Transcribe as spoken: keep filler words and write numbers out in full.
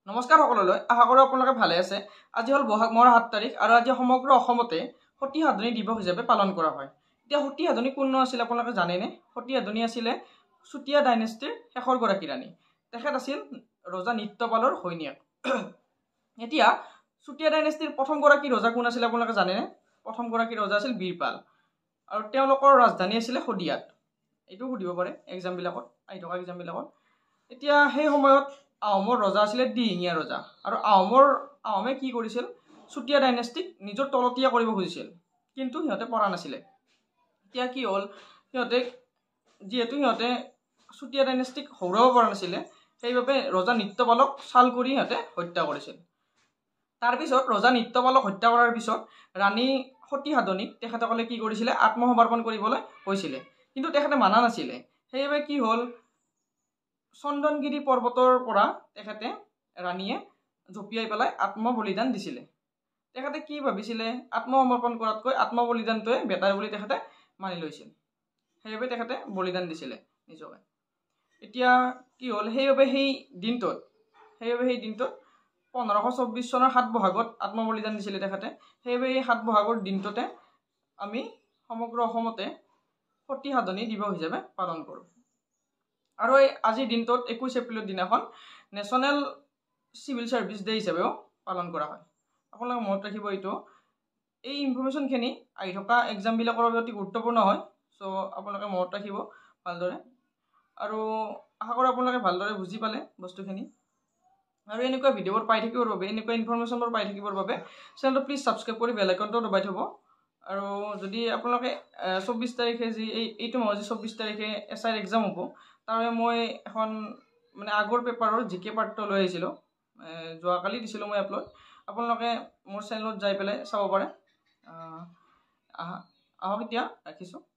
নমস্কাৰ সকলোলৈ, আশা কৰোঁ আপোনালোকে ভালে আছে। আজি হ'ল বহাগ মাহৰ সাত তাৰিখ আৰু আজি সমগ্ৰ অসমতে সতী সাধনী দিৱস হিচাপে পালন কৰা হয়। এতিয়া সতী সাধনী কোন আছিল আপোনালোকে জানেনে? সতী সাধনী আছিলে চুতীয়া ডাইনেষ্টিৰ শেষৰ গৰাকী ৰাণী। তেখেত আছিল ৰজা নিত্যপালৰ ঘৈণীয়েক। এতিয়া চুতীয়া ডাইনেষ্টিৰ প্ৰথম গৰাকী ৰজা কোন আছিল আপোনালোকে জানেনে? প্ৰথম গৰাকী ৰজা আছিল বীৰপাল আৰু তেওঁলোকৰ ৰাজধানী আছিলে শদিয়াত। এইটো সুধিব পাৰে এক্সামবিলাকত, আহি থকা এক্সামবিলাকত। এতিয়া সেই সময়ত আহোমৰ ৰজা আছিলে দিহিঙীয়া ৰজা আৰু আহোমৰ আহোমে কি কৰিছিল, চুতীয়া ডাইনেষ্টিক নিজৰ তলতীয়া কৰিব খুজিছিল, কিন্তু সিহঁতে পৰা নাছিলে। এতিয়া কি হ'ল, সিহঁতে যিহেতু সিহঁতে চুতীয়া ডাইনেষ্টিক হৰুৱাব পৰা নাছিলে, সেইবাবে ৰজা নিত্যপালক চাল কৰি সিহঁতে হত্যা কৰিছিল। তাৰপিছত ৰজা নিত্যপালক হত্যা কৰাৰ পিছত ৰাণী সতী সাধনীক তেখেতসকলে কি কৰিছিলে, আত্মসমৰ্পণ কৰিবলৈ কৈছিলে, কিন্তু তেখেতে মানা নাছিলে। সেইবাবে কি হ'ল, চন্দনগিৰি পৰ্বতৰ পৰা তেখেতে ৰাণীয়ে জঁপিয়াই পেলাই আত্মবলিদান দিছিলে। তেখেতে কি ভাবিছিলে, আত্মসমৰ্পণ কৰাতকৈ আত্মবলিদানটোৱে বেটাৰ বুলি তেখেতে মানি লৈছিল। সেইবাবে তেখেতে বলিদান দিছিলে নিজকে। এতিয়া কি হ'ল, সেইবাবে সেই দিনটোত সেইবাবে সেই দিনটোত পোন্ধৰশ চৌব্বিছ চনৰ সাত বহাগত আত্মবলিদান দিছিলে তেখেতে। সেইবাবে এই সাত বহাগৰ দিনটোতে আমি সমগ্ৰ অসমতে সতী সাধনী দিৱস হিচাপে পালন কৰোঁ। আৰু এই আজিৰ দিনটোত একৈছ এপ্ৰিলৰ দিনাখন নেশ্যনেল চিভিল ছাৰ্ভিচ ডে হিচাপেও পালন কৰা হয়। আপোনালোকে মনত ৰাখিব এইটো। এই ইনফৰ্মেশ্যনখিনি আহি থকা এক্সামবিলাকৰ বাবে অতি গুৰুত্বপূৰ্ণ হয়, চ' আপোনালোকে মনত ৰাখিব ভালদৰে। আৰু আশা কৰোঁ আপোনালোকে ভালদৰে বুজি পালে বস্তুখিনি। আৰু এনেকুৱা ভিডিঅ'বোৰ পাই থাকিবৰ বাবে, এনেকুৱা ইনফৰ্মেশ্যনবোৰ পাই থাকিবৰ বাবে চেনেলটো প্লিজ ছাবস্ক্ৰাইব কৰি বেল আইকনটো দবাই থ'ব। আৰু যদি আপোনালোকে চৌব্বিছ তাৰিখে যি এই এইটো মাহৰ যি চৌব্বিছ তাৰিখে এছ আইৰ এক্সাম হ'ব, তাৰ মই এখন মানে আগৰ পেপাৰৰ জি কে পাৰ্টটো লৈ আহিছিলোঁ, যোৱাকালি দিছিলোঁ মই আপলোড। আপোনালোকে মোৰ চেনেলত যাই পেলাই চাব পাৰে। আহক এতিয়া, ৰাখিছোঁ।